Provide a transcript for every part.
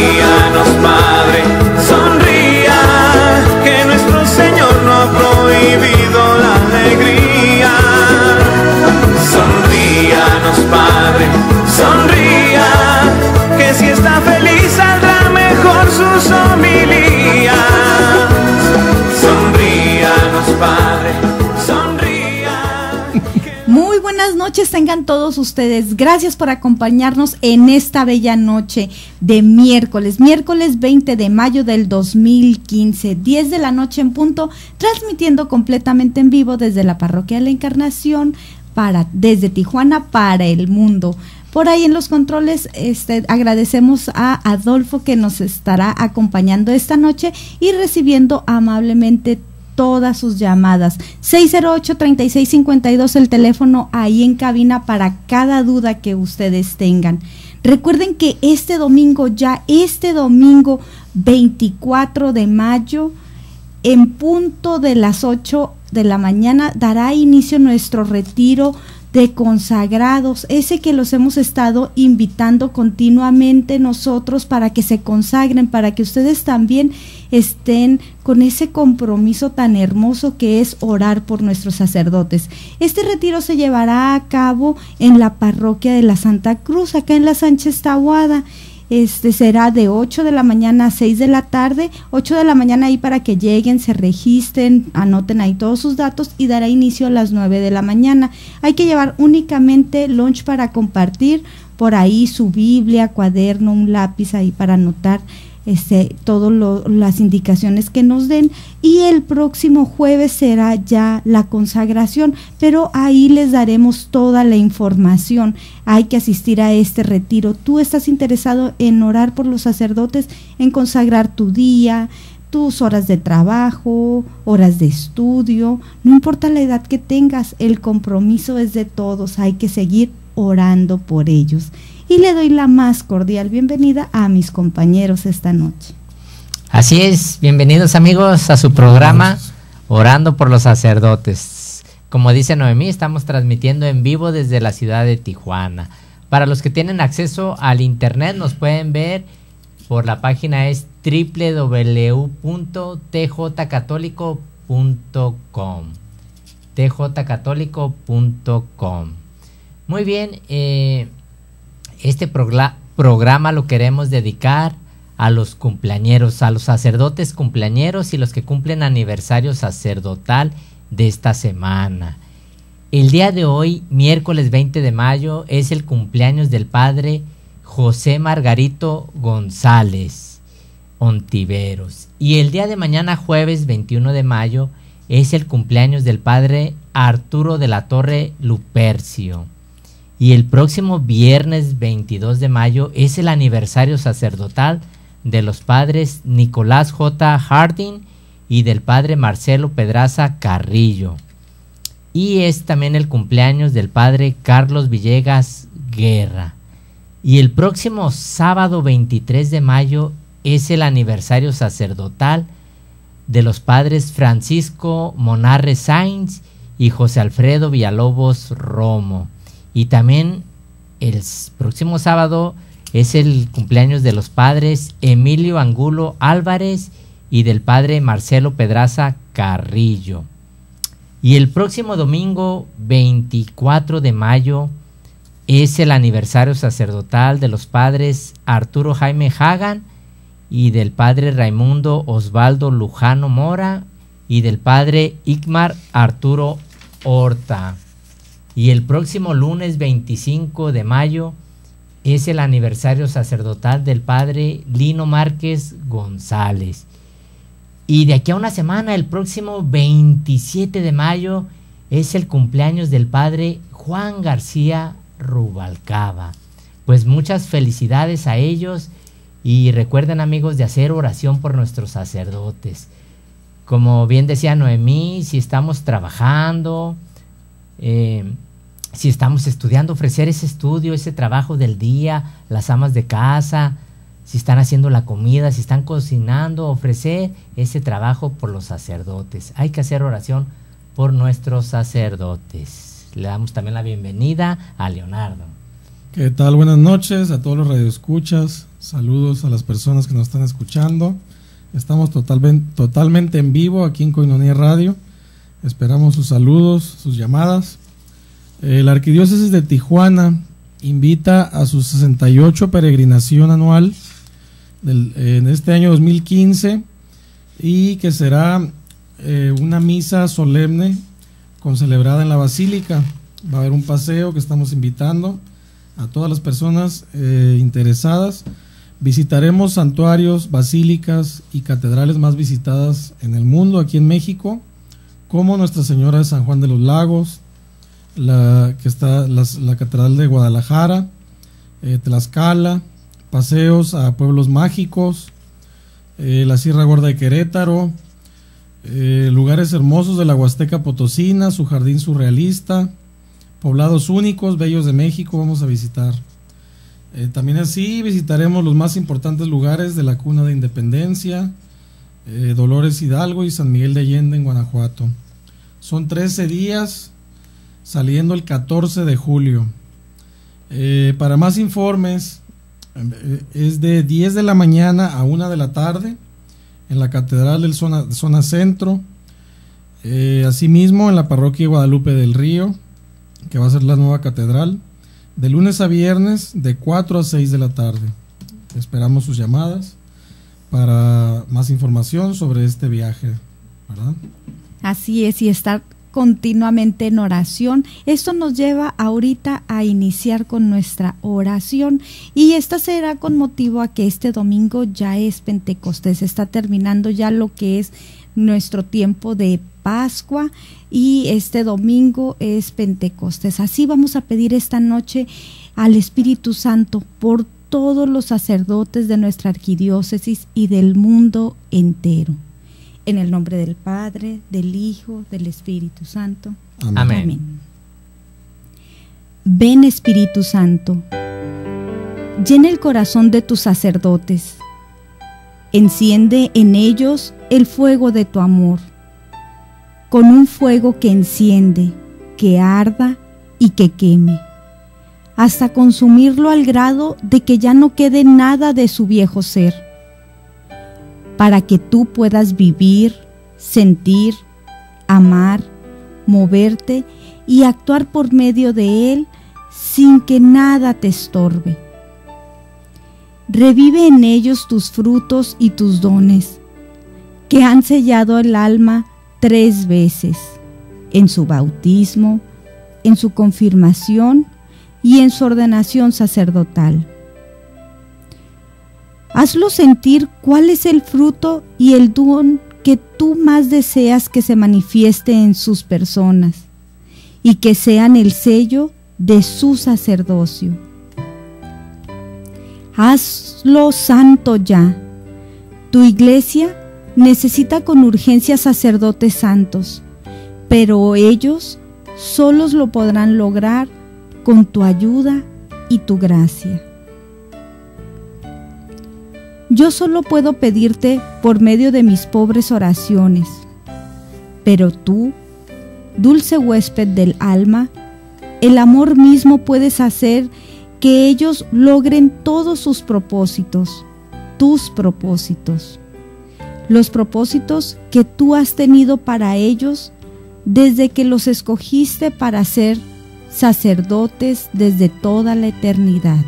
Sonríanos, Padre, sonría, que nuestro Señor no ha prohibido la alegría. Sonríanos, Padre, sonría, que si está feliz saldrá mejor sus homilías. Sonríanos, Padre, sonría. Muy buenas noches tengan todos ustedes. Gracias por acompañarnos en esta bella noche de miércoles 20 de mayo del 2015, 10 de la noche en punto, transmitiendo completamente en vivo desde la Parroquia de la Encarnación, desde Tijuana para el mundo. Por ahí en los controles agradecemos a Adolfo, que nos estará acompañando esta noche y recibiendo amablemente todas sus llamadas. 608-3652 el teléfono ahí en cabina para cada duda que ustedes tengan. Recuerden que este domingo 24 de mayo, en punto de las 8 de la mañana, dará inicio nuestro retiro de consagrados, ese que los hemos estado invitando continuamente nosotros para que se consagren, para que ustedes también estén con ese compromiso tan hermoso que es orar por nuestros sacerdotes. Este retiro se llevará a cabo en la parroquia de la Santa Cruz, acá en la Sánchez Taboada. Será de 8 de la mañana a 6 de la tarde, 8 de la mañana ahí para que lleguen, se registren, anoten ahí todos sus datos, y dará inicio a las 9 de la mañana. Hay que llevar únicamente lunch para compartir, por ahí su Biblia, cuaderno, un lápiz ahí para anotar todas las indicaciones que nos den, y el próximo jueves será ya la consagración, pero ahí les daremos toda la información. Hay que asistir a este retiro. Tú estás interesado en orar por los sacerdotes, en consagrar tu día, tus horas de trabajo, horas de estudio, no importa la edad que tengas, el compromiso es de todos, hay que seguir orando por ellos. Y le doy la más cordial bienvenida a mis compañeros esta noche. Así es, bienvenidos amigos a su programa Orando por los Sacerdotes. Como dice Noemí, estamos transmitiendo en vivo desde la ciudad de Tijuana. Para los que tienen acceso al internet, nos pueden ver por la página es www.tjcatólico.com, tjcatólico.com. Muy bien, este programa lo queremos dedicar a los cumpleañeros, a los sacerdotes cumpleañeros y los que cumplen aniversario sacerdotal de esta semana. El día de hoy, miércoles 20 de mayo, es el cumpleaños del padre José Margarito González Ontiveros. Y el día de mañana, jueves 21 de mayo, es el cumpleaños del padre Arturo de la Torre Lupercio. Y el próximo viernes 22 de mayo es el aniversario sacerdotal de los padres Nicolás J. Harding y del padre Marcelo Pedraza Carrillo. Y es también el cumpleaños del padre Carlos Villegas Guerra. Y el próximo sábado 23 de mayo es el aniversario sacerdotal de los padres Francisco Monarre Sainz y José Alfredo Villalobos Romo. Y también el próximo sábado es el cumpleaños de los padres Emilio Angulo Álvarez y del padre Marcelo Pedraza Carrillo. Y el próximo domingo 24 de mayo es el aniversario sacerdotal de los padres Arturo Jaime Hagan y del padre Raimundo Osvaldo Lujano Mora y del padre Igmar Arturo Horta. Y el próximo lunes 25 de mayo es el aniversario sacerdotal del padre Lino Márquez González. Y de aquí a una semana, el próximo 27 de mayo, es el cumpleaños del padre Juan García Rubalcaba. Pues muchas felicidades a ellos, y recuerden amigos de hacer oración por nuestros sacerdotes. Como bien decía Noemí, si estamos trabajando, si estamos estudiando, ofrecer ese estudio, ese trabajo del día, las amas de casa, si están haciendo la comida, si están cocinando, ofrecer ese trabajo por los sacerdotes. Hay que hacer oración por nuestros sacerdotes. Le damos también la bienvenida a Leonardo. ¿Qué tal? Buenas noches a todos los radioescuchas. Saludos a las personas que nos están escuchando. Estamos totalmente en vivo aquí en Koinonia Radio. Esperamos sus saludos, sus llamadas. La Arquidiócesis de Tijuana invita a su 68 peregrinación anual en este año 2015, y que será una misa solemne concelebrada en la Basílica. Va a haber un paseo que estamos invitando a todas las personas interesadas. Visitaremos santuarios, basílicas y catedrales más visitadas en el mundo, aquí en México, como Nuestra Señora de San Juan de los Lagos, la Catedral de Guadalajara, Tlaxcala, paseos a pueblos mágicos, la Sierra Gorda de Querétaro, lugares hermosos de la Huasteca Potosina, su jardín surrealista, poblados únicos, bellos de México, vamos a visitar. También así visitaremos los más importantes lugares de la cuna de Independencia, Dolores Hidalgo y San Miguel de Allende en Guanajuato. Son 13 días, saliendo el 14 de julio. Para más informes, es de 10 de la mañana a 1 de la tarde en la Catedral del Zona Centro. Asimismo en la Parroquia Guadalupe del Río, que va a ser la nueva catedral, de lunes a viernes de 4 a 6 de la tarde. Esperamos sus llamadas para más información sobre este viaje, ¿verdad? Así es, y estar continuamente en oración. Esto nos lleva ahorita a iniciar con nuestra oración, y esta será con motivo a que este domingo ya es Pentecostés, está terminando ya lo que es nuestro tiempo de Pascua, y este domingo es Pentecostés. Así vamos a pedir esta noche al Espíritu Santo por todos los sacerdotes de nuestra arquidiócesis y del mundo entero. En el nombre del Padre, del Hijo, del Espíritu Santo. Amén. Amén. Ven, Espíritu Santo, llena el corazón de tus sacerdotes, enciende en ellos el fuego de tu amor, con un fuego que enciende, que arda y que queme, hasta consumirlo al grado de que ya no quede nada de su viejo ser, para que tú puedas vivir, sentir, amar, moverte y actuar por medio de él sin que nada te estorbe. Revive en ellos tus frutos y tus dones, que han sellado el alma 3 veces, en su bautismo, en su confirmación y en su ordenación sacerdotal. Hazlo sentir cuál es el fruto y el don que tú más deseas que se manifieste en sus personas, y que sean el sello de su sacerdocio. Hazlo santo ya. Tu iglesia necesita con urgencia sacerdotes santos, pero ellos solos lo podrán lograr con tu ayuda y tu gracia. Yo solo puedo pedirte por medio de mis pobres oraciones, pero tú, dulce huésped del alma, el amor mismo puedes hacer que ellos logren todos sus propósitos, tus propósitos, los propósitos que tú has tenido para ellos desde que los escogiste para ser sacerdotes desde toda la eternidad.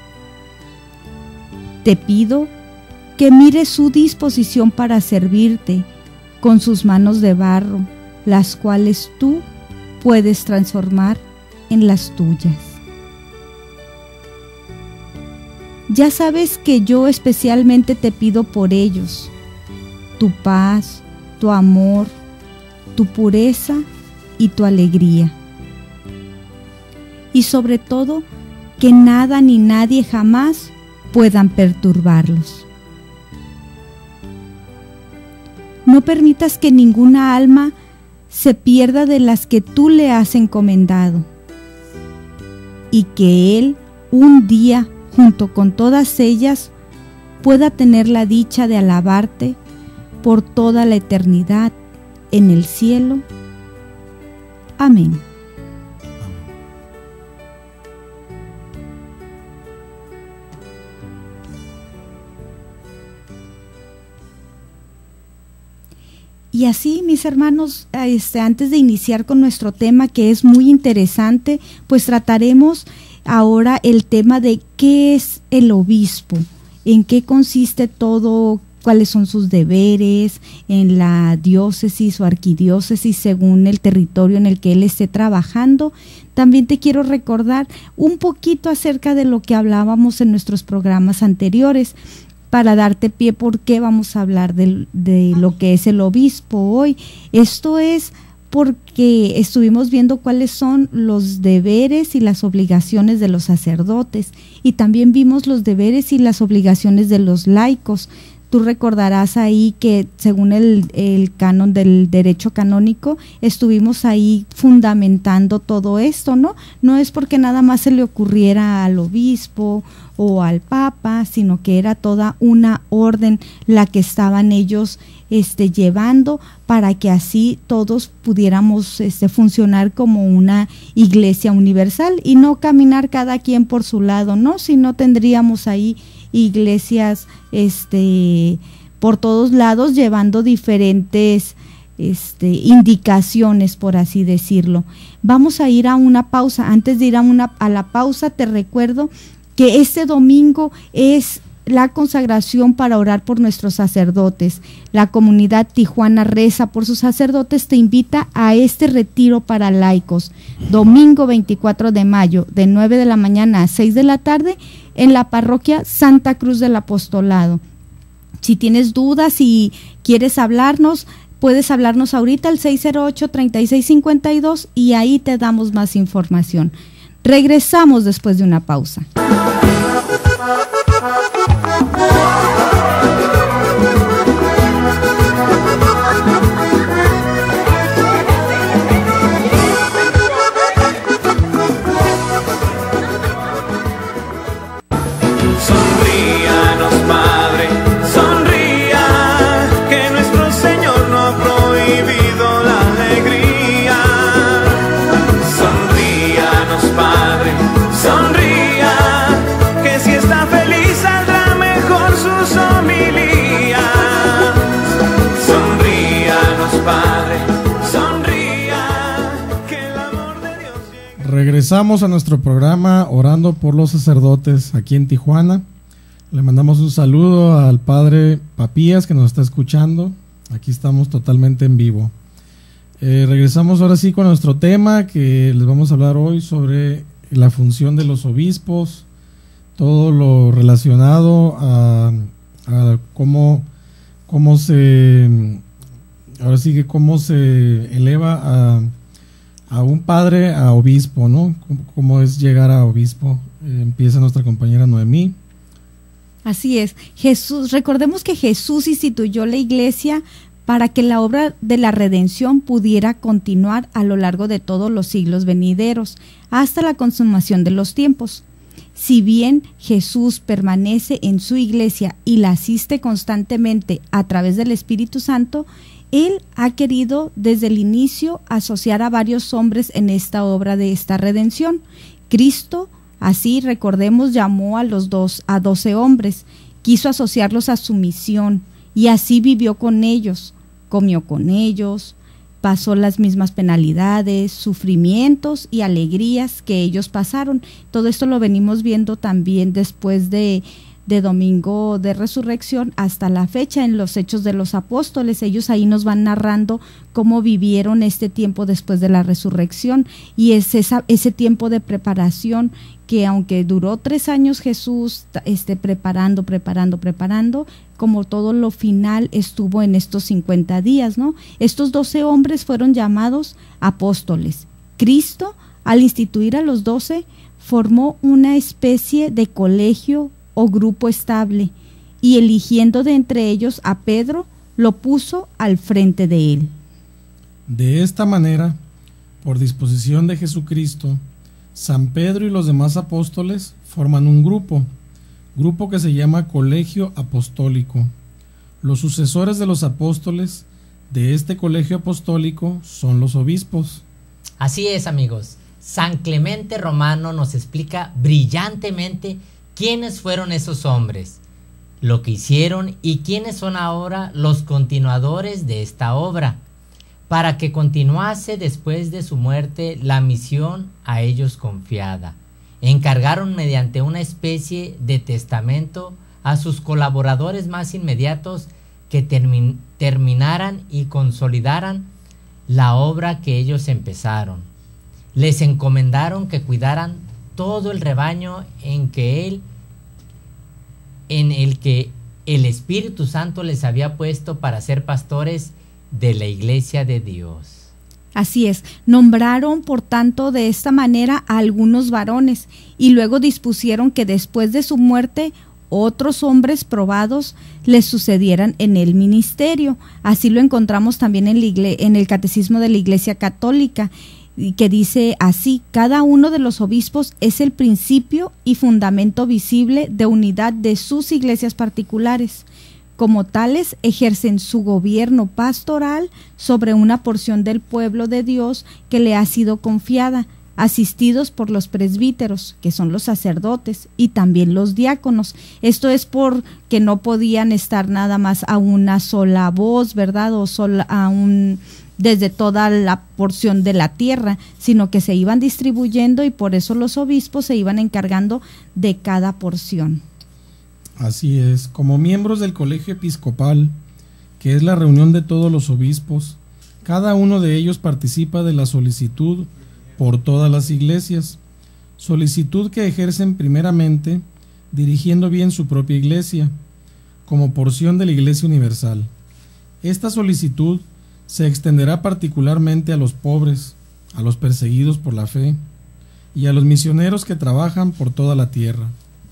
Te pido que mires su disposición para servirte con sus manos de barro, las cuales tú puedes transformar en las tuyas. Ya sabes que yo especialmente te pido por ellos, tu paz, tu amor, tu pureza y tu alegría. Y sobre todo, que nada ni nadie jamás puedan perturbarlos. No permitas que ninguna alma se pierda de las que tú le has encomendado, y que Él un día, junto con todas ellas, pueda tener la dicha de alabarte por toda la eternidad en el cielo. Amén. Y así, mis hermanos, antes de iniciar con nuestro tema, que es muy interesante, pues trataremos ahora el tema de qué es el obispo, en qué consiste todo, cuáles son sus deberes en la diócesis o arquidiócesis según el territorio en el que él esté trabajando. También te quiero recordar un poquito acerca de lo que hablábamos en nuestros programas anteriores, para darte pie por qué vamos a hablar de lo que es el obispo hoy. Esto es porque estuvimos viendo cuáles son los deberes y las obligaciones de los sacerdotes, y también vimos los deberes y las obligaciones de los laicos. Tú recordarás ahí que según el canon del derecho canónico estuvimos ahí fundamentando todo esto, ¿no? No es porque nada más se le ocurriera al obispo o al papa, sino que era toda una orden la que estaban ellos llevando para que así todos pudiéramos funcionar como una iglesia universal y no caminar cada quien por su lado, ¿no? Si no tendríamos ahí iglesias por todos lados llevando diferentes indicaciones, por así decirlo. Vamos a ir a una pausa. Antes de ir a la pausa, te recuerdo que este domingo es la consagración para orar por nuestros sacerdotes. La comunidad Tijuana Reza por sus sacerdotes te invita a este retiro para laicos, domingo 24 de mayo, de 9 de la mañana a 6 de la tarde, en la parroquia Santa Cruz del Apostolado. Si tienes dudas y quieres hablarnos, puedes hablarnos ahorita al 608-3652 y ahí te damos más información. Regresamos después de una pausa. Sonríanos, Padre, sonría, que nuestro Señor no ha prohibido la alegría. Sonríanos, Padre, sonría, que si está feliz saldrá mejor sus homilías. Sonríanos, Padre, sonría, que el amor de Dios llegue. Regresamos a nuestro programa Orando por los Sacerdotes aquí en Tijuana. Le mandamos un saludo al padre Papías que nos está escuchando. Aquí estamos totalmente en vivo. Regresamos ahora sí con nuestro tema, que les vamos a hablar hoy sobre la función de los obispos, todo lo relacionado a cómo se, ahora sí que cómo se eleva a un padre a obispo, ¿no? Cómo es llegar a obispo. Empieza nuestra compañera Noemí. Así es, recordemos que Jesús instituyó la iglesia para que la obra de la redención pudiera continuar a lo largo de todos los siglos venideros, hasta la consumación de los tiempos. Si bien Jesús permanece en su iglesia y la asiste constantemente a través del Espíritu Santo, Él ha querido desde el inicio asociar a varios hombres en esta obra de esta redención. Cristo, así recordemos, llamó a 12 hombres, quiso asociarlos a su misión y así vivió con ellos, comió con ellos, pasó las mismas penalidades, sufrimientos y alegrías que ellos pasaron. Todo esto lo venimos viendo también después de Domingo de Resurrección hasta la fecha en los Hechos de los Apóstoles. Ellos ahí nos van narrando cómo vivieron este tiempo después de la resurrección, y es ese tiempo de preparación que aunque duró 3 años Jesús preparando, como todo lo final estuvo en estos 50 días, ¿no? Estos 12 hombres fueron llamados apóstoles. Cristo, al instituir a los 12, formó una especie de colegio o grupo estable, y eligiendo de entre ellos a Pedro, lo puso al frente de él. De esta manera, por disposición de Jesucristo, San Pedro y los demás apóstoles forman un grupo que se llama Colegio Apostólico. Los sucesores de los apóstoles de este colegio apostólico son los obispos. Así es, amigos. San Clemente Romano nos explica brillantemente quiénes fueron esos hombres. lo que hicieron y quiénes son ahora los continuadores de esta obra, para que continuase después de su muerte la misión a ellos confiada. Encargaron mediante una especie de testamento a sus colaboradores más inmediatos que terminaran y consolidaran la obra que ellos empezaron. Les encomendaron que cuidaran todo el rebaño en el que el Espíritu Santo les había puesto para ser pastores de la iglesia de Dios. Así es, nombraron por tanto de esta manera a algunos varones y luego dispusieron que después de su muerte otros hombres probados les sucedieran en el ministerio. Así lo encontramos también en el Catecismo de la Iglesia Católica, que dice así: cada uno de los obispos es el principio y fundamento visible de unidad de sus iglesias particulares. Como tales, ejercen su gobierno pastoral sobre una porción del pueblo de Dios que le ha sido confiada, asistidos por los presbíteros, que son los sacerdotes, y también los diáconos. Esto es porque no podían estar nada más a una sola voz, ¿verdad? O desde toda la porción de la tierra, sino que se iban distribuyendo y por eso los obispos se iban encargando de cada porción. Así es, como miembros del colegio episcopal, que es la reunión de todos los obispos, cada uno de ellos participa de la solicitud por todas las iglesias, solicitud que ejercen primeramente dirigiendo bien su propia iglesia, como porción de la Iglesia Universal. Esta solicitud se extenderá particularmente a los pobres, a los perseguidos por la fe y a los misioneros que trabajan por toda la tierra.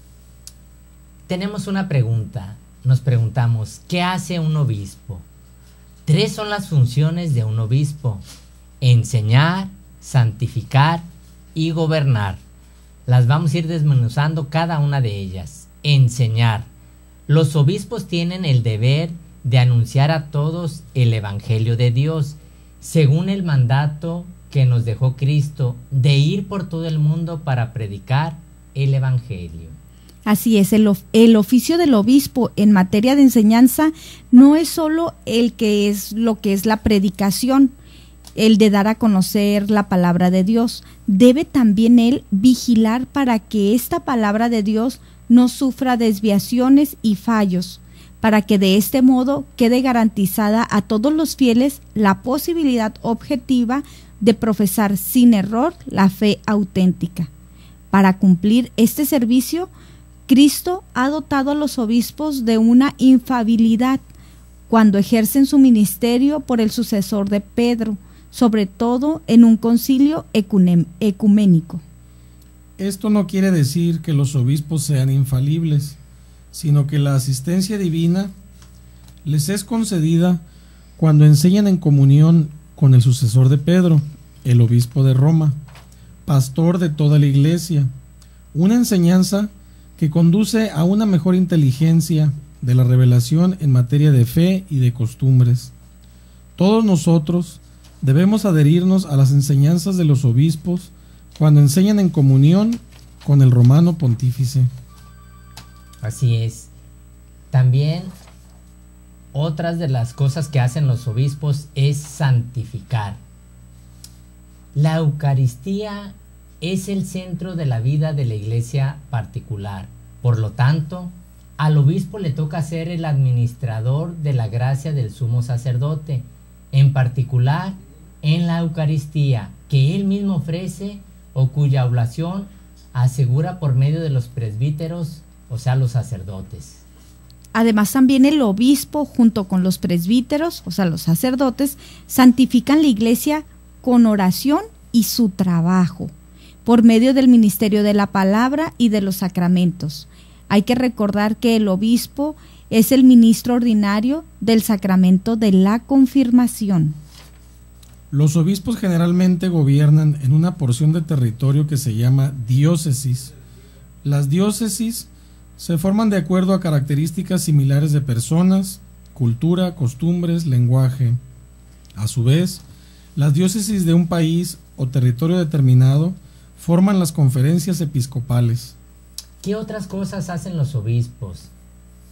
Tenemos una pregunta. Nos preguntamos, ¿qué hace un obispo? 3 son las funciones de un obispo: enseñar, santificar y gobernar. Las vamos a ir desmenuzando cada una de ellas. Enseñar. Los obispos tienen el deber de anunciar a todos el Evangelio de Dios, según el mandato que nos dejó Cristo, de ir por todo el mundo para predicar el Evangelio. Así es, el oficio del obispo en materia de enseñanza no es solo lo que es la predicación, el de dar a conocer la palabra de Dios. Debe también él vigilar para que esta palabra de Dios no sufra desviaciones y fallos, para que de este modo quede garantizada a todos los fieles la posibilidad objetiva de profesar sin error la fe auténtica. Para cumplir este servicio, Cristo ha dotado a los obispos de una infalibilidad cuando ejercen su ministerio por el sucesor de Pedro, sobre todo en un concilio ecuménico. Esto no quiere decir que los obispos sean infalibles, sino que la asistencia divina les es concedida cuando enseñan en comunión con el sucesor de Pedro, el obispo de Roma, pastor de toda la iglesia, una enseñanza que conduce a una mejor inteligencia de la revelación en materia de fe y de costumbres. Todos nosotros debemos adherirnos a las enseñanzas de los obispos cuando enseñan en comunión con el romano pontífice. Así es. También otras de las cosas que hacen los obispos es santificar. La Eucaristía es el centro de la vida de la iglesia particular. Por lo tanto, al obispo le toca ser el administrador de la gracia del sumo sacerdote, en particular en la Eucaristía, que él mismo ofrece o cuya oblación asegura por medio de los presbíteros, o sea, los sacerdotes. Además, también el obispo, junto con los presbíteros, o sea, los sacerdotes, santifican la iglesia con oración y su trabajo, por medio del ministerio de la palabra y de los sacramentos. Hay que recordar que el obispo es el ministro ordinario del sacramento de la confirmación. Los obispos generalmente gobiernan en una porción de territorio que se llama diócesis. Las diócesis se forman de acuerdo a características similares de personas, cultura, costumbres, lenguaje. A su vez, las diócesis de un país o territorio determinado forman las conferencias episcopales. ¿Qué otras cosas hacen los obispos?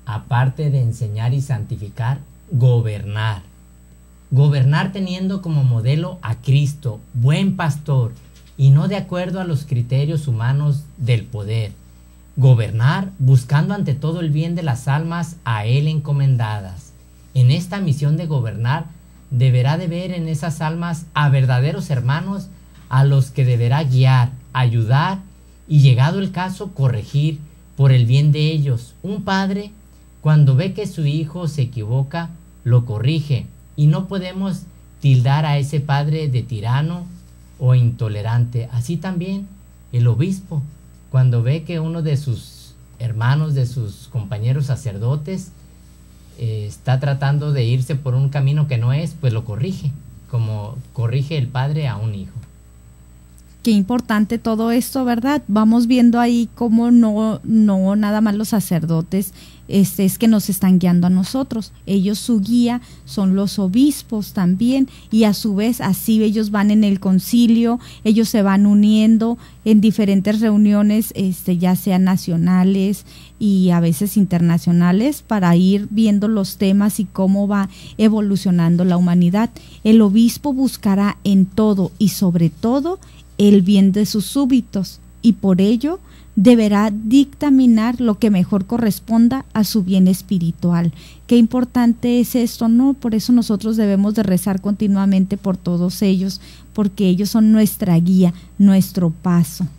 aparte de enseñar y santificar, gobernar. Gobernar teniendo como modelo a Cristo, buen pastor, y no de acuerdo a los criterios humanos del poder. Gobernar buscando ante todo el bien de las almas a Él encomendadas. En esta misión de gobernar, deberá de ver en esas almas a verdaderos hermanos a los que deberá guiar, ayudar y, llegado el caso, corregir por el bien de ellos. Un padre, cuando ve que su hijo se equivoca, lo corrige, y no podemos tildar a ese padre de tirano o intolerante. Así también el obispo, cuando ve que uno de sus hermanos, de sus compañeros sacerdotes, está tratando de irse por un camino que no es, pues lo corrige, como corrige el padre a un hijo. Qué importante todo esto, ¿verdad? Vamos viendo ahí cómo no nada más los sacerdotes es que nos están guiando a nosotros. Ellos, su guía son los obispos también, y a su vez así ellos van en el concilio, ellos se van uniendo en diferentes reuniones, ya sean nacionales y a veces internacionales, para ir viendo los temas y cómo va evolucionando la humanidad. El obispo buscará en todo y sobre todo el bien de sus súbditos, y por ello deberá dictaminar lo que mejor corresponda a su bien espiritual. Qué importante es esto, ¿no? Por eso nosotros debemos de rezar continuamente por todos ellos, porque ellos son nuestra guía, nuestro paso.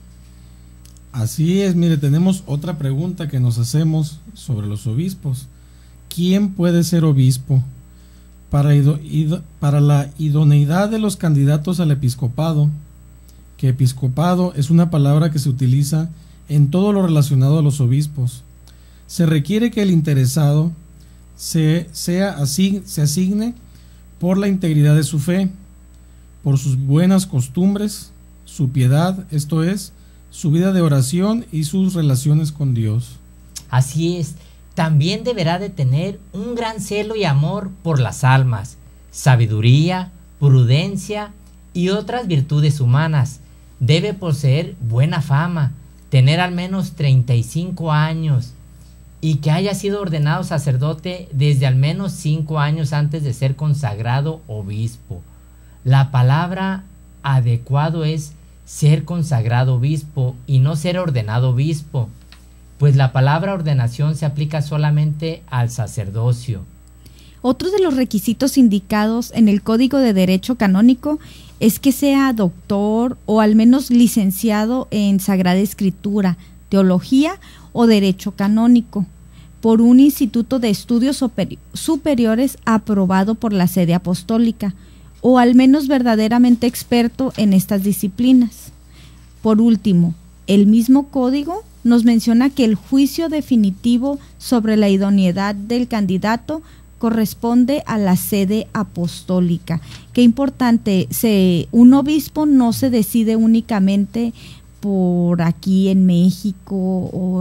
Así es. Mire, tenemos otra pregunta que nos hacemos sobre los obispos. ¿Quién puede ser obispo? Para la idoneidad de los candidatos al episcopado, que episcopado es una palabra que se utiliza en todo lo relacionado a los obispos, se requiere que el interesado se asigne por la integridad de su fe, por sus buenas costumbres, su piedad, esto es, su vida de oración y sus relaciones con Dios. Así es. También deberá de tener un gran celo y amor por las almas, sabiduría, prudencia y otras virtudes humanas. Debe poseer buena fama, tener al menos 35 años y que haya sido ordenado sacerdote desde al menos 5 años antes de ser consagrado obispo. La palabra adecuado es ser consagrado obispo y no ser ordenado obispo, pues la palabra ordenación se aplica solamente al sacerdocio. Otro de los requisitos indicados en el Código de Derecho Canónico es que sea doctor o al menos licenciado en Sagrada Escritura, Teología o Derecho Canónico por un instituto de estudios superiores aprobado por la Sede Apostólica, o al menos verdaderamente experto en estas disciplinas. Por último, el mismo código nos menciona que el juicio definitivo sobre la idoneidad del candidato corresponde a la Sede Apostólica. Qué importante, un obispo no se decide únicamente por aquí en México o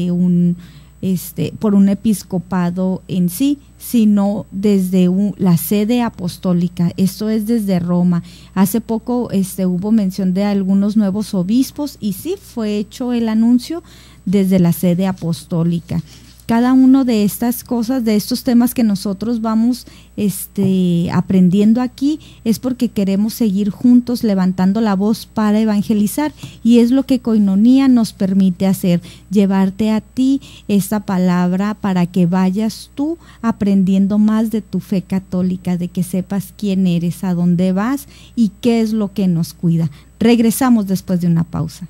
por un episcopado en sí, sino desde la Sede Apostólica. Esto es desde Roma. Hace poco hubo mención de algunos nuevos obispos y sí fue hecho el anuncio desde la Sede Apostólica. Cada uno de estas cosas, de estos temas que nosotros vamos aprendiendo aquí, es porque queremos seguir juntos levantando la voz para evangelizar, y es lo que Koinonía nos permite hacer, llevarte a ti esta palabra para que vayas tú aprendiendo más de tu fe católica, de que sepas quién eres, a dónde vas y qué es lo que nos cuida. Regresamos después de una pausa.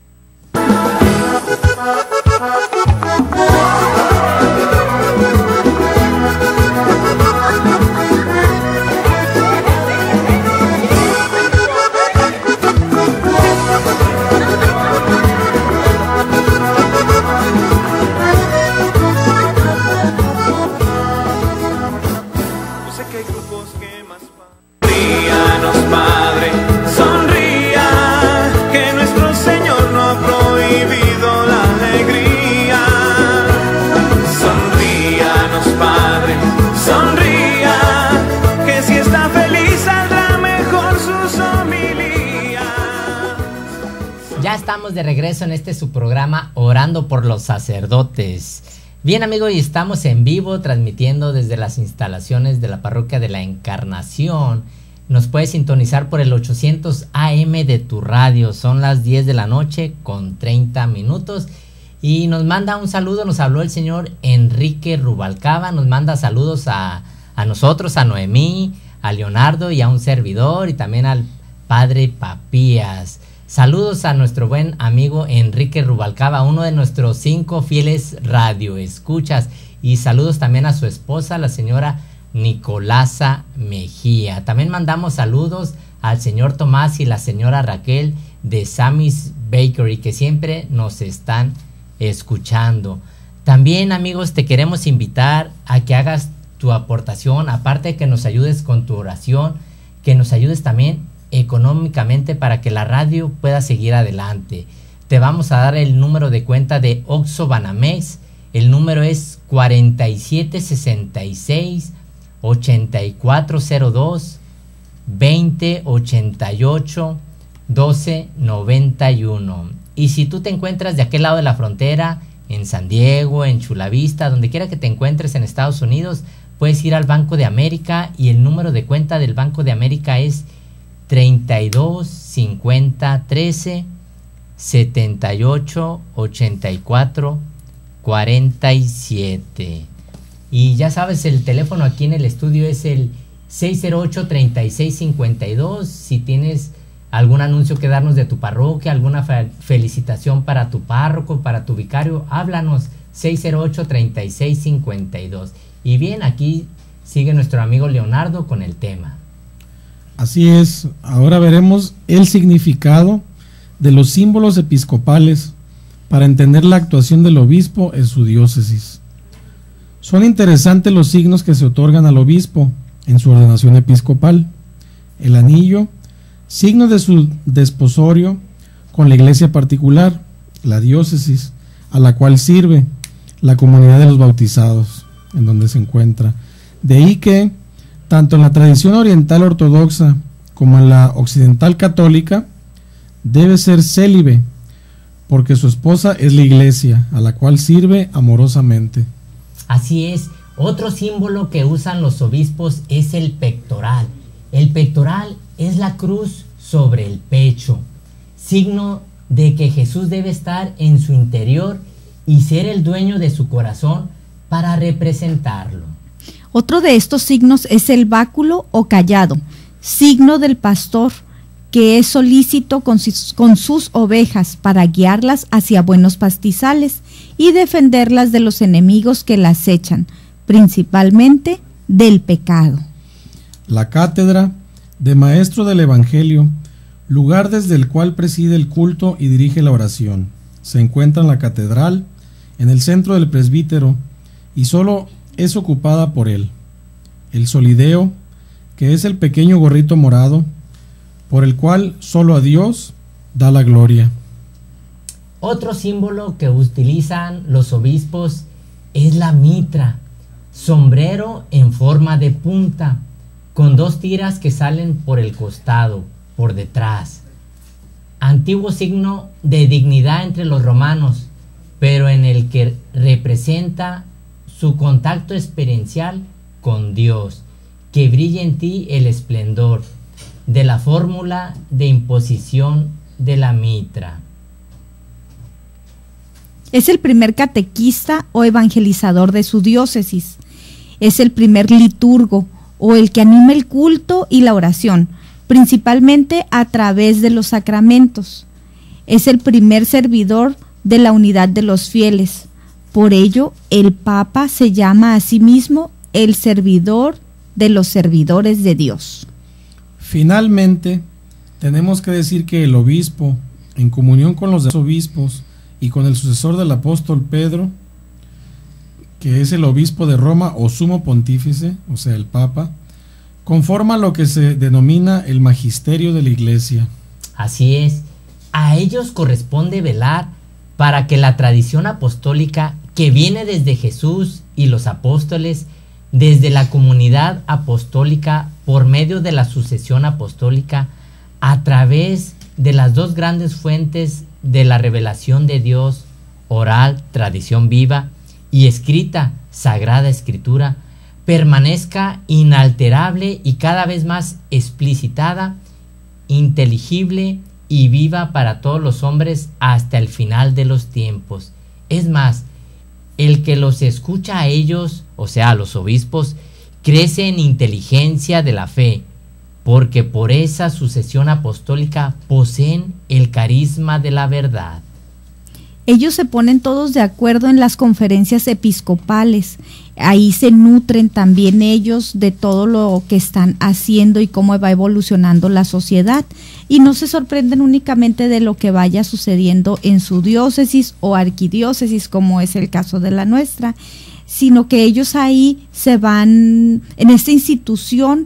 Padre, sonría, que nuestro Señor no ha prohibido la alegría. Sonríanos, Padre, sonría, que si está feliz saldrá mejor sus homilías. Ya estamos de regreso en su programa Orando por los Sacerdotes. Bien, amigos, y estamos en vivo transmitiendo desde las instalaciones de la Parroquia de la Encarnación. Nos puedes sintonizar por el 800 AM de tu radio. Son las 10 de la noche con 30 minutos. Y nos manda un saludo, nos habló el señor Enrique Rubalcaba. Nos manda saludos a nosotros, a Noemí, a Leonardo y a un servidor, y también al padre Papías. Saludos a nuestro buen amigo Enrique Rubalcaba, uno de nuestros 5 fieles radioescuchas. Y saludos también a su esposa, la señora Nicolasa Mejía. También mandamos saludos al señor Tomás y la señora Raquel de Sammy's Bakery, que siempre nos están escuchando. También, amigos, te queremos invitar a que hagas tu aportación, aparte de que nos ayudes con tu oración, que nos ayudes también económicamente para que la radio pueda seguir adelante. Te vamos a dar el número de cuenta de Oxxo Banamex. El número es 4766 8402 2088 1291. Y si tú te encuentras de aquel lado de la frontera, en San Diego, en Chula Vista, donde quiera que te encuentres en Estados Unidos, puedes ir al Banco de América, y el número de cuenta del Banco de América es 32 50 13 78 84 47. Y ya sabes, el teléfono aquí en el estudio es el 608-3652. Si tienes algún anuncio que darnos de tu parroquia, alguna felicitación para tu párroco, para tu vicario, háblanos, 608-3652. Y bien, aquí sigue nuestro amigo Leonardo con el tema. Así es, ahora veremos el significado de los símbolos episcopales para entender la actuación del obispo en su diócesis. Son interesantes los signos que se otorgan al obispo en su ordenación episcopal. El anillo, signo de su desposorio con la iglesia particular, la diócesis a la cual sirve, la comunidad de los bautizados en donde se encuentra. De ahí que, tanto en la tradición oriental ortodoxa como en la occidental católica, debe ser célibe, porque su esposa es la iglesia, a la cual sirve amorosamente. Así es, otro símbolo que usan los obispos es el pectoral. El pectoral es la cruz sobre el pecho, signo de que Jesús debe estar en su interior y ser el dueño de su corazón para representarlo. Otro de estos signos es el báculo o cayado, signo del pastor, que es solícito con sus ovejas para guiarlas hacia buenos pastizales y defenderlas de los enemigos que las echan, principalmente del pecado. La cátedra de maestro del Evangelio, lugar desde el cual preside el culto y dirige la oración, se encuentra en la catedral, en el centro del presbítero, y solo es ocupada por él. El solideo, que es el pequeño gorrito morado, por el cual solo a Dios da la gloria. Otro símbolo que utilizan los obispos es la mitra, sombrero en forma de punta, con 2 tiras que salen por el costado, por detrás. Antiguo signo de dignidad entre los romanos, pero en el que representa su contacto experiencial con Dios, que brille en ti el esplendor de la fórmula de imposición de la mitra. Es el primer catequista o evangelizador de su diócesis. Es el primer liturgo o el que anima el culto y la oración, principalmente a través de los sacramentos. Es el primer servidor de la unidad de los fieles. Por ello, el Papa se llama a sí mismo el servidor de los servidores de Dios. Finalmente, tenemos que decir que el obispo, en comunión con los demás obispos y con el sucesor del apóstol Pedro, que es el obispo de Roma o sumo pontífice, o sea, el Papa, conforma lo que se denomina el magisterio de la Iglesia. Así es, a ellos corresponde velar para que la tradición apostólica que viene desde Jesús y los apóstoles, desde la comunidad apostólica por medio de la sucesión apostólica, a través de las 2 grandes fuentes de la revelación de Dios, oral, tradición viva, y escrita, Sagrada Escritura, permanezca inalterable y cada vez más explicitada, inteligible y viva para todos los hombres hasta el final de los tiempos. Es más, el que los escucha a ellos, o sea, a los obispos, crece en inteligencia de la fe, porque por esa sucesión apostólica poseen el carisma de la verdad. Ellos se ponen todos de acuerdo en las conferencias episcopales. Ahí se nutren también ellos de todo lo que están haciendo y cómo va evolucionando la sociedad. Y no se sorprenden únicamente de lo que vaya sucediendo en su diócesis o arquidiócesis, como es el caso de la nuestra, sino que ellos ahí se van, en esta institución,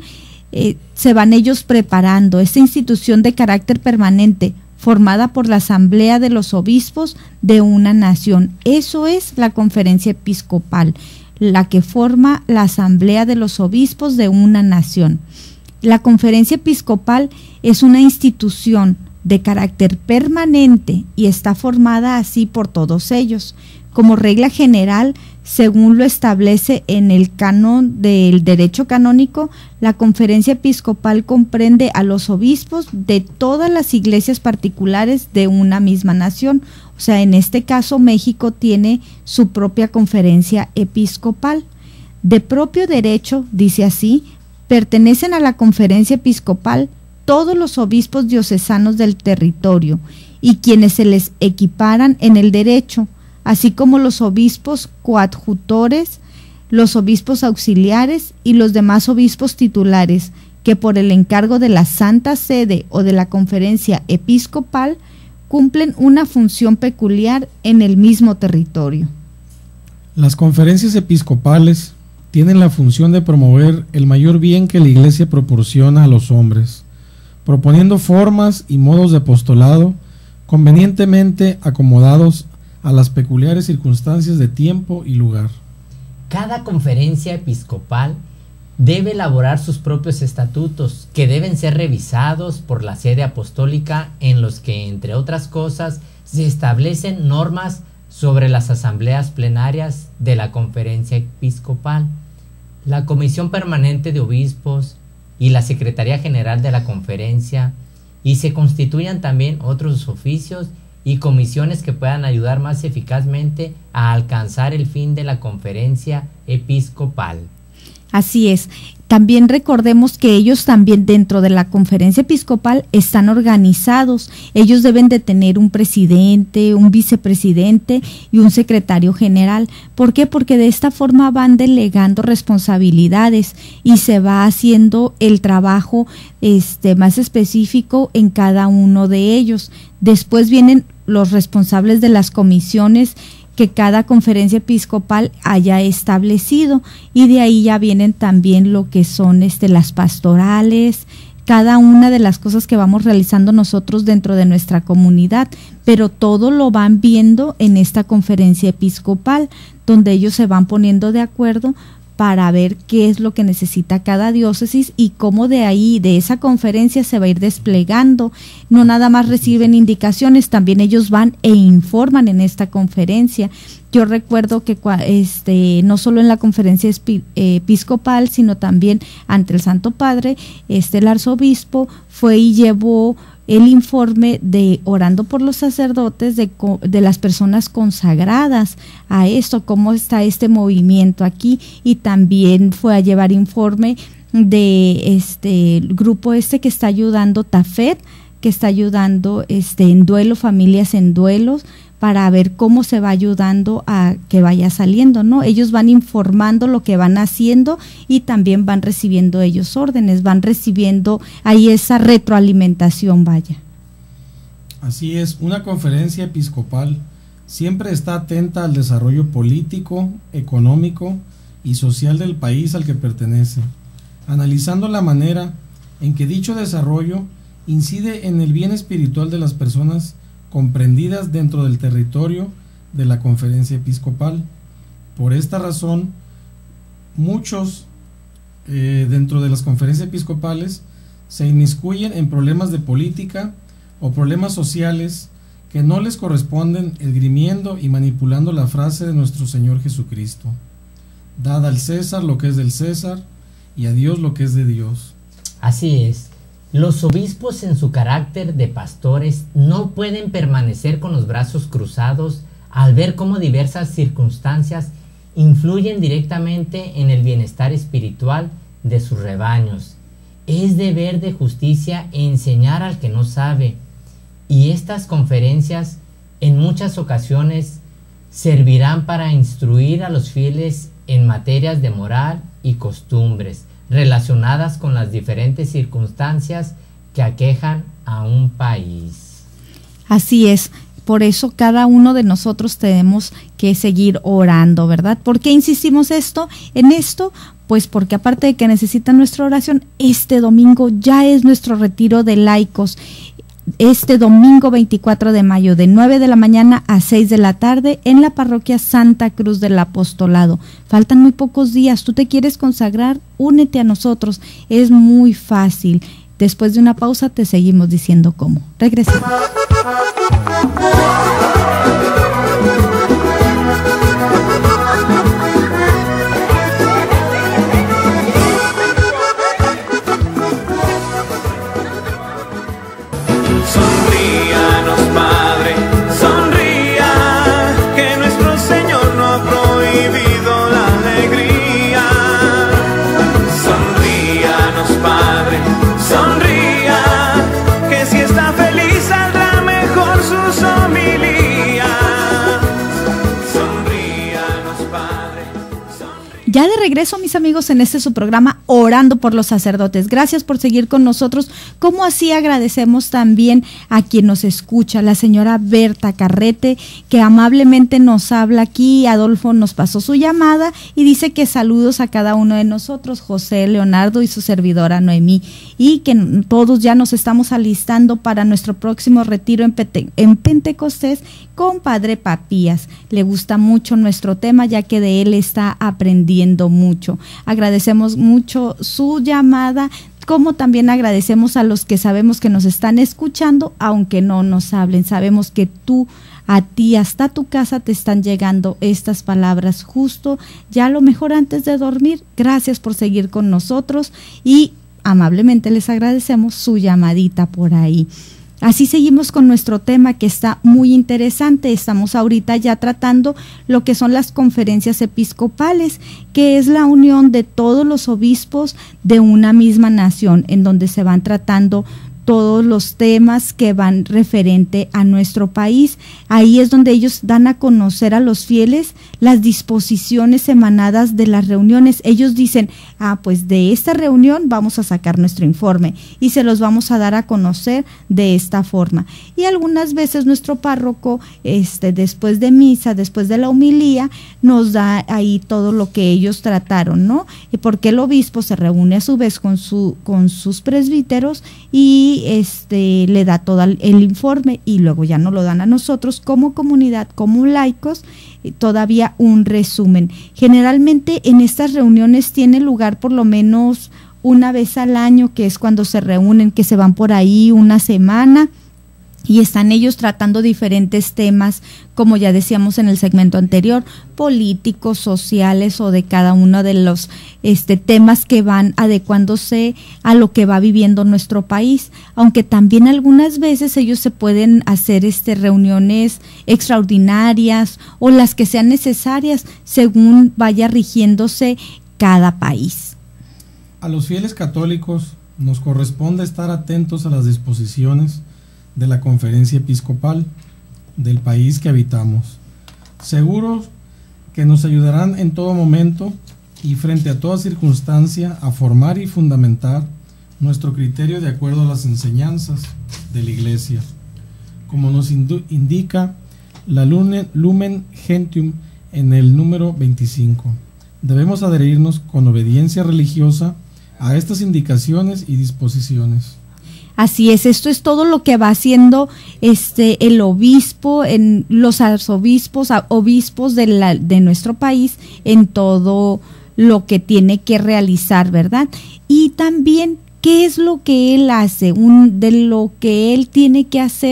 se van ellos preparando, esta institución de carácter permanente, formada por la Asamblea de los Obispos de una nación. Eso es la Conferencia Episcopal, la que forma la Asamblea de los Obispos de una nación. La Conferencia Episcopal es una institución de carácter permanente y está formada así por todos ellos. Como regla general, según lo establece en el canon del derecho canónico, la Conferencia Episcopal comprende a los obispos de todas las iglesias particulares de una misma nación. O sea, en este caso México tiene su propia Conferencia Episcopal. De propio derecho, dice así, pertenecen a la Conferencia Episcopal todos los obispos diocesanos del territorio y quienes se les equiparan en el derecho, así como los obispos coadjutores, los obispos auxiliares y los demás obispos titulares, que por el encargo de la Santa Sede o de la Conferencia Episcopal cumplen una función peculiar en el mismo territorio. Las conferencias episcopales tienen la función de promover el mayor bien que la Iglesia proporciona a los hombres, proponiendo formas y modos de apostolado convenientemente acomodados a las peculiares circunstancias de tiempo y lugar. Cada conferencia episcopal debe elaborar sus propios estatutos, que deben ser revisados por la sede apostólica, en los que, entre otras cosas, se establecen normas sobre las asambleas plenarias de la conferencia episcopal, la Comisión Permanente de Obispos y la Secretaría General de la Conferencia, y se constituyan también otros oficios y comisiones que puedan ayudar más eficazmente a alcanzar el fin de la conferencia episcopal. Así es. También recordemos que ellos también dentro de la conferencia episcopal están organizados. Ellos deben de tener un presidente, un vicepresidente y un secretario general. ¿Por qué? Porque de esta forma van delegando responsabilidades y se va haciendo el trabajo más específico en cada uno de ellos. Después vienen los responsables de las comisiones que cada conferencia episcopal haya establecido, y de ahí ya vienen también lo que son las pastorales, cada una de las cosas que vamos realizando nosotros dentro de nuestra comunidad, pero todo lo van viendo en esta conferencia episcopal, donde ellos se van poniendo de acuerdo para ver qué es lo que necesita cada diócesis y cómo de ahí, de esa conferencia, se va a ir desplegando. No nada más reciben indicaciones, también ellos van e informan en esta conferencia. Yo recuerdo que no solo en la conferencia episcopal, sino también ante el Santo Padre, el arzobispo fue y llevó el informe de orando por los sacerdotes de las personas consagradas a esto, cómo está este movimiento aquí, y también fue a llevar informe de grupo que está ayudando TAFET, que está ayudando en duelo, familias en duelos, para ver cómo se va ayudando a que vaya saliendo, ¿no? Ellos van informando lo que van haciendo y también van recibiendo ellos órdenes, van recibiendo ahí esa retroalimentación, vaya. Así es, una conferencia episcopal siempre está atenta al desarrollo político, económico y social del país al que pertenece, analizando la manera en que dicho desarrollo incide en el bien espiritual de las personas comprendidas dentro del territorio de la conferencia episcopal. Por esta razón, muchos dentro de las conferencias episcopales se inmiscuyen en problemas de política o problemas sociales que no les corresponden esgrimiendo y manipulando la frase de nuestro Señor Jesucristo: dad al César lo que es del César y a Dios lo que es de Dios. Así es. Los obispos, en su carácter de pastores, no pueden permanecer con los brazos cruzados al ver cómo diversas circunstancias influyen directamente en el bienestar espiritual de sus rebaños. Es deber de justicia enseñar al que no sabe, y estas conferencias en muchas ocasiones servirán para instruir a los fieles en materias de moral y costumbres relacionadas con las diferentes circunstancias que aquejan a un país. Así es. Por eso cada uno de nosotros tenemos que seguir orando, ¿verdad? ¿Por qué insistimos en esto? Pues porque aparte de que necesitan nuestra oración, este domingo ya es nuestro retiro de laicos. Este domingo 24 de mayo, de 9 de la mañana a 6 de la tarde, en la parroquia Santa Cruz del Apostolado. Faltan muy pocos días. ¿Tú te quieres consagrar? Únete a nosotros. Es muy fácil. Después de una pausa te seguimos diciendo cómo. Regresamos. Sonríanos, Padre, sonría, que nuestro Señor no ha prohibido la alegría. Sonríanos, Padre, sonría, que si está feliz saldrá mejor sus homilías. Sonríanos, Padre, sonría. Ya de regreso, mis amigos, en este su programa Orando por los Sacerdotes. Gracias por seguir con nosotros. Como así agradecemos también a quien nos escucha, la señora Berta Carrete, que amablemente nos habla aquí. Adolfo nos pasó su llamada y dice que saludos a cada uno de nosotros, José, Leonardo y su servidora Noemí, y que todos ya nos estamos alistando para nuestro próximo retiro en Pentecostés con Padre Papías. Le gusta mucho nuestro tema, ya que de él está aprendiendo mucho. Agradecemos mucho su llamada, como también agradecemos a los que sabemos que nos están escuchando, aunque no nos hablen. Sabemos que a ti hasta tu casa te están llegando estas palabras justo ya a lo mejor antes de dormir. Gracias por seguir con nosotros y amablemente les agradecemos su llamadita por ahí. Así seguimos con nuestro tema, que está muy interesante. Estamos ahorita ya tratando lo que son las conferencias episcopales, que es la unión de todos los obispos de una misma nación, en donde se van tratando todos los temas que van referente a nuestro país. Ahí es donde ellos dan a conocer a los fieles las disposiciones emanadas de las reuniones. Ellos dicen, pues de esta reunión vamos a sacar nuestro informe y se los vamos a dar a conocer de esta forma. Y algunas veces nuestro párroco, después de misa, después de la homilía, nos da ahí todo lo que ellos trataron, ¿no? Y porque el obispo se reúne a su vez con sus presbíteros y le da todo el informe, y luego ya nos lo dan a nosotros como comunidad, como laicos, todavía un resumen. Generalmente en estas reuniones tiene lugar por lo menos una vez al año, que es cuando se reúnen, que se van por ahí una semana y están ellos tratando diferentes temas, como ya decíamos en el segmento anterior, políticos, sociales, o de cada uno de los temas que van adecuándose a lo que va viviendo nuestro país. Aunque también algunas veces ellos se pueden hacer reuniones extraordinarias o las que sean necesarias según vaya rigiéndose cada país. A los fieles católicos nos corresponde estar atentos a las disposiciones de la conferencia episcopal del país que habitamos, seguros que nos ayudarán en todo momento y frente a toda circunstancia a formar y fundamentar nuestro criterio de acuerdo a las enseñanzas de la Iglesia, como nos indica la Lumen Gentium en el número 25. Debemos adherirnos con obediencia religiosa a estas indicaciones y disposiciones. Así es, esto es todo lo que va haciendo el obispo, en los arzobispos, obispos de nuestro país, en todo lo que tiene que realizar, ¿verdad? Y también qué es lo que él hace, de lo que él tiene que hacer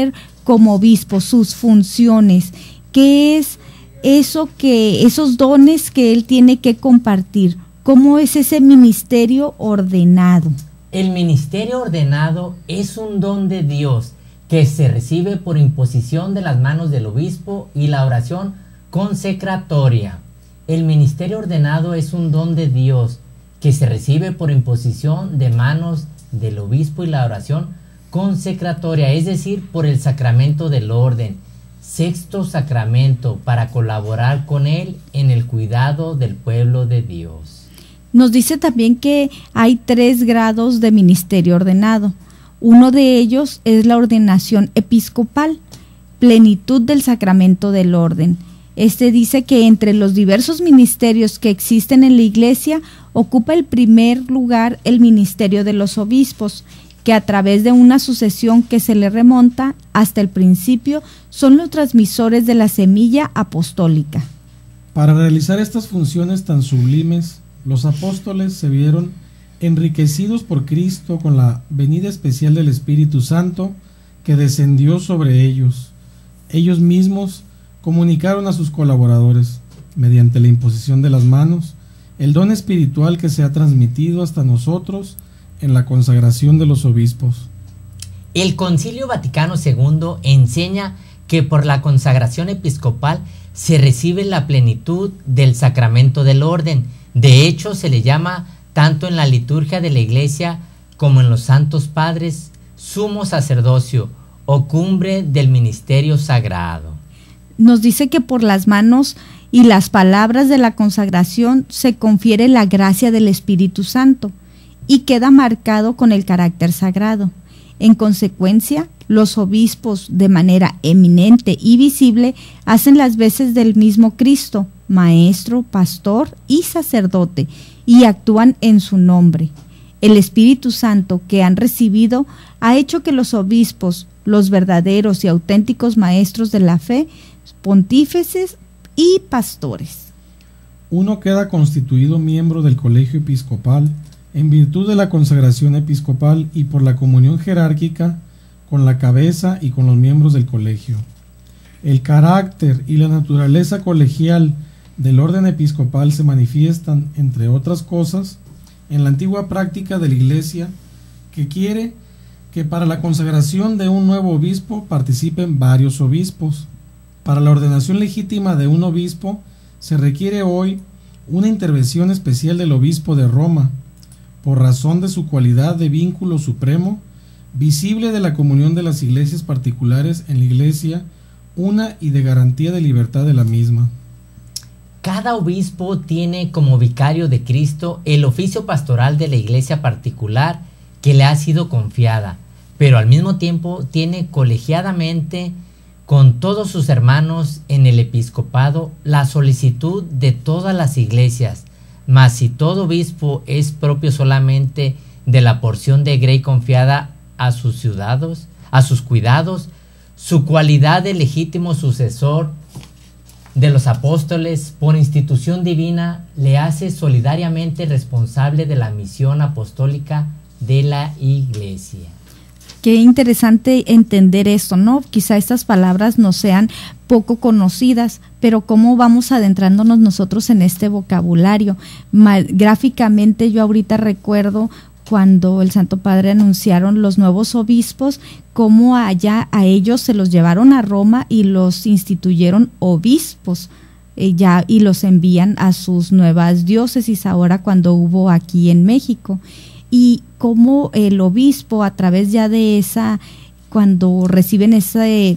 como obispo, sus funciones, qué es eso esos dones que él tiene que compartir, cómo es ese ministerio ordenado. El ministerio ordenado es un don de Dios que se recibe por imposición de las manos del obispo y la oración consecratoria. El ministerio ordenado es un don de Dios que se recibe por imposición de manos del obispo y la oración consecratoria, es decir, por el sacramento del orden, sexto sacramento, para colaborar con él en el cuidado del pueblo de Dios. Nos dice también que hay 3 grados de ministerio ordenado. Uno de ellos es la ordenación episcopal, plenitud del sacramento del orden. Este dice que entre los diversos ministerios que existen en la Iglesia ocupa el primer lugar el ministerio de los obispos, que a través de una sucesión que se le remonta hasta el principio son los transmisores de la semilla apostólica. Para realizar estas funciones tan sublimes, los apóstoles se vieron enriquecidos por Cristo con la venida especial del Espíritu Santo que descendió sobre ellos. Ellos mismos comunicaron a sus colaboradores, mediante la imposición de las manos, el don espiritual que se ha transmitido hasta nosotros en la consagración de los obispos. El Concilio Vaticano II enseña que por la consagración episcopal se recibe la plenitud del sacramento del orden. De hecho, se le llama tanto en la liturgia de la Iglesia como en los santos padres sumo sacerdocio o cumbre del ministerio sagrado. Nos dice que por las manos y las palabras de la consagración se confiere la gracia del Espíritu Santo y queda marcado con el carácter sagrado. En consecuencia, los obispos, de manera eminente y visible, hacen las veces del mismo Cristo, maestro, pastor y sacerdote, y actúan en su nombre. El Espíritu Santo que han recibido ha hecho que los obispos, los verdaderos y auténticos maestros de la fe, pontífices y pastores. Uno queda constituido miembro del colegio episcopal en virtud de la consagración episcopal y por la comunión jerárquica con la cabeza y con los miembros del colegio. El carácter y la naturaleza colegial del orden episcopal se manifiestan, entre otras cosas, en la antigua práctica de la Iglesia, que quiere que para la consagración de un nuevo obispo participen varios obispos. Para la ordenación legítima de un obispo se requiere hoy una intervención especial del obispo de Roma, por razón de su cualidad de vínculo supremo, visible de la comunión de las iglesias particulares en la Iglesia, una y de garantía de libertad de la misma. Cada obispo tiene como vicario de Cristo el oficio pastoral de la iglesia particular que le ha sido confiada, pero al mismo tiempo tiene colegiadamente con todos sus hermanos en el episcopado la solicitud de todas las iglesias. Mas si todo obispo es propio solamente de la porción de grey confiada a sus cuidados, su cualidad de legítimo sucesor de los apóstoles por institución divina le hace solidariamente responsable de la misión apostólica de la Iglesia. Qué interesante entender esto, ¿no? Quizá estas palabras no sean poco conocidas, pero cómo vamos adentrándonos nosotros en este vocabulario. Gráficamente yo ahorita recuerdo cuando el Santo Padre anunciaron los nuevos obispos, cómo allá a ellos se los llevaron a Roma y los instituyeron obispos y los envían a sus nuevas diócesis ahora cuando hubo aquí en México. Y cómo el obispo, a través ya de esa, cuando reciben ese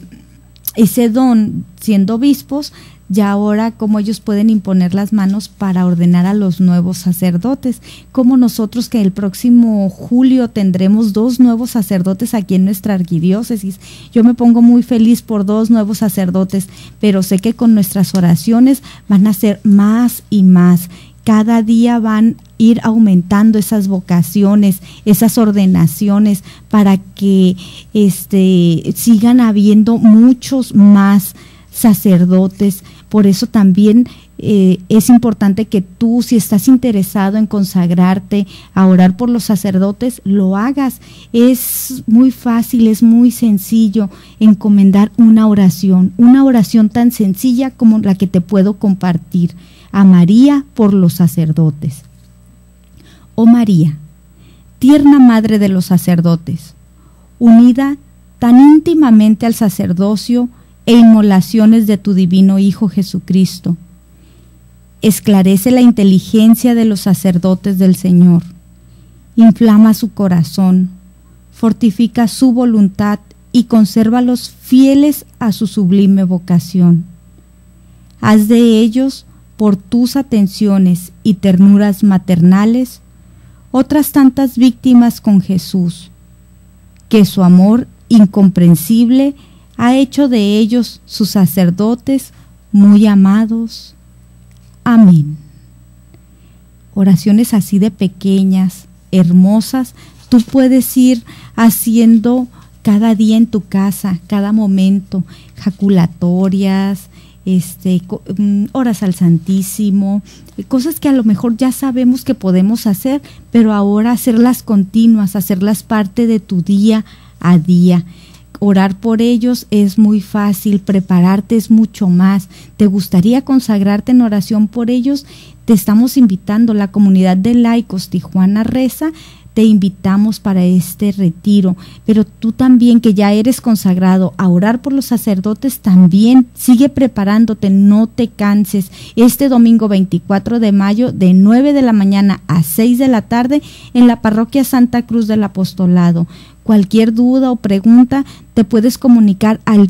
don siendo obispos, ya ahora cómo ellos pueden imponer las manos para ordenar a los nuevos sacerdotes. Como nosotros que el próximo julio tendremos 2 nuevos sacerdotes aquí en nuestra arquidiócesis. Yo me pongo muy feliz por 2 nuevos sacerdotes, pero sé que con nuestras oraciones van a ser más y más. Cada día van a ir aumentando esas vocaciones, esas ordenaciones, para que sigan habiendo muchos más sacerdotes, Por eso también es importante que tú, si estás interesado en consagrarte, a orar por los sacerdotes, lo hagas. Es muy fácil, es muy sencillo encomendar una oración tan sencilla como la que te puedo compartir: a María por los sacerdotes. Oh María, tierna madre de los sacerdotes, unida tan íntimamente al sacerdocio e inmolaciones de tu divino Hijo Jesucristo, esclarece la inteligencia de los sacerdotes del Señor, inflama su corazón, fortifica su voluntad y consérvalos fieles a su sublime vocación. Haz de ellos, por tus atenciones y ternuras maternales, otras tantas víctimas con Jesús, que su amor incomprensible ha hecho de ellos sus sacerdotes muy amados. Amén. Oraciones así de pequeñas, hermosas, tú puedes ir haciendo cada día en tu casa, cada momento, jaculatorias, horas al Santísimo, cosas que a lo mejor ya sabemos que podemos hacer, pero ahora hacerlas continuas, hacerlas parte de tu día a día. Orar por ellos es muy fácil, prepararte es mucho más. ¿Te gustaría consagrarte en oración por ellos? Te estamos invitando, la comunidad de laicos Tijuana Reza, te invitamos para este retiro, pero tú también, que ya eres consagrado, a orar por los sacerdotes también, sigue preparándote, no te canses. Este domingo 24 de mayo, de 9 de la mañana a 6 de la tarde, en la parroquia Santa Cruz del Apostolado. Cualquier duda o pregunta, te puedes comunicar al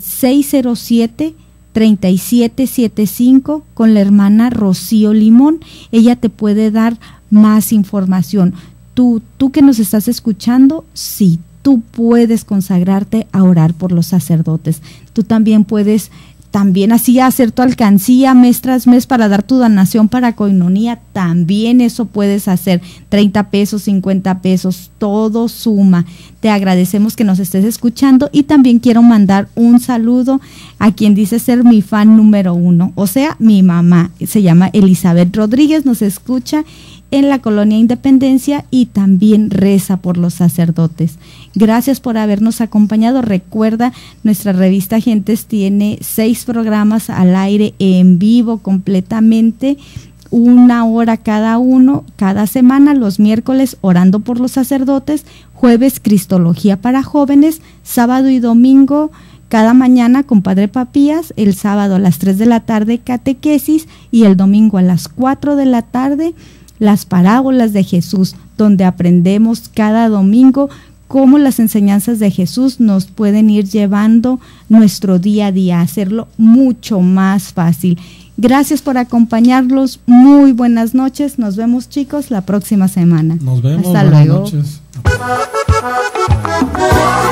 607-3775 con la hermana Rocío Limón. Ella te puede dar más información. Tú que nos estás escuchando, sí, tú puedes consagrarte a orar por los sacerdotes. Tú también puedes así hacer tu alcancía mes tras mes para dar tu donación para Koinonía. También eso puedes hacer, 30 pesos, 50 pesos, todo suma. Te agradecemos que nos estés escuchando, y también quiero mandar un saludo a quien dice ser mi fan número 1, o sea, mi mamá. Se llama Elizabeth Rodríguez, nos escucha en la Colonia Independencia y también reza por los sacerdotes. Gracias por habernos acompañado. Recuerda, nuestra revista Gentes tiene 6 programas al aire en vivo completamente, 1 hora cada uno, cada semana. Los miércoles orando por los sacerdotes, jueves Cristología para jóvenes, sábado y domingo cada mañana con Padre Papías, el sábado a las 3 de la tarde catequesis y el domingo a las 4 de la tarde las parábolas de Jesús, donde aprendemos cada domingo cómo las enseñanzas de Jesús nos pueden ir llevando nuestro día a día, hacerlo mucho más fácil. Gracias por acompañarnos, muy buenas noches, nos vemos, chicos, la próxima semana. Nos vemos, hasta buenas luego. Noches.